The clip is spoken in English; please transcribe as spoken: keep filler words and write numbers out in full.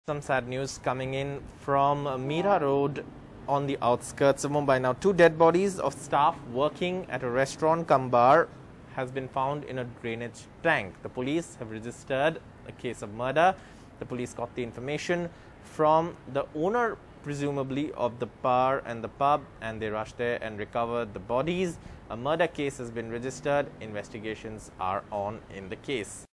Some sad news coming in from Mira Road on the outskirts of Mumbai. Now, two dead bodies of staff working at a restaurant-cum-bar has been found in a drainage tank. The police have registered a case of murder. The police got the information from the owner, presumably, of the bar and the pub, and they rushed there and recovered the bodies. A murder case has been registered. Investigations are on in the case.